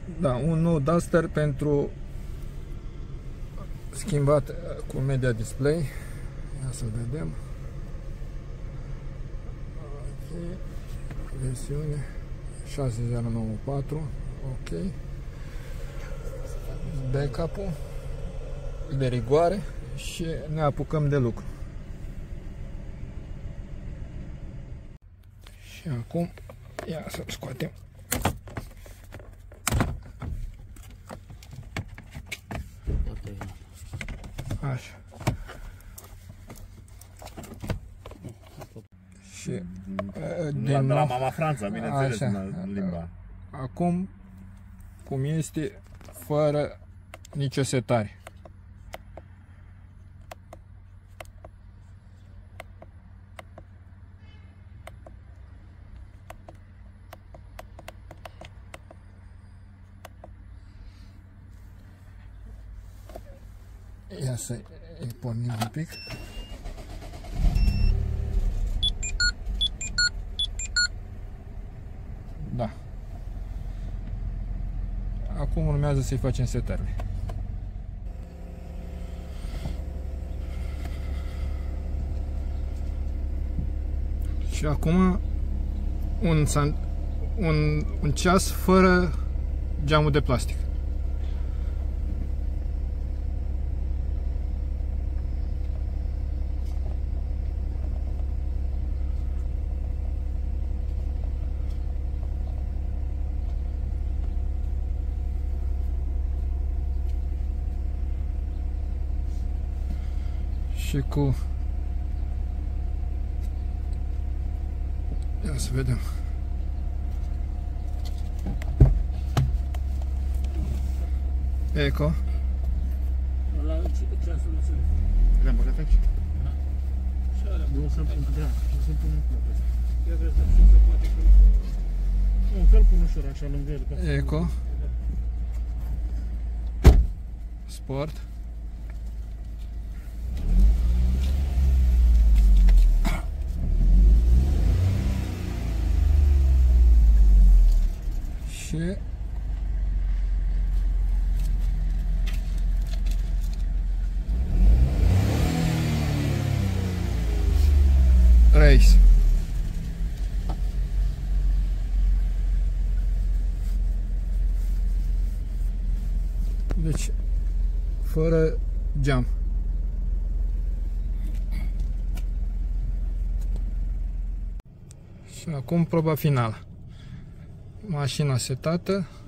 Da, un nou Duster pentru schimbat cu media display. Ia să vedem. Okay. Versiune 6094. Ok. Backup-ul de rigoare și ne apucăm de lucru. Și acum ia să scoatem așa. Și din la Mama Franța, bineînțeles, în limba. Acum cum este, fără nicio setare. Ia să îi pornim un pic. Da. Acum urmează să-i facem setările. Și acum un ceas fără geamul de plastic. Și cu... Ia să vedem. Eco. La ce ceasul nu sunt? Le-am băgat aici? Da. Și alea. Nu să-l pun, da, nu să-l pun în plăcă. Ia vezi, dar se poate că... Nu, că-l pun ușor așa lângă el. Eco. Sport. Și race. Deci fără geam. Și acum proba finală. Mașina setată.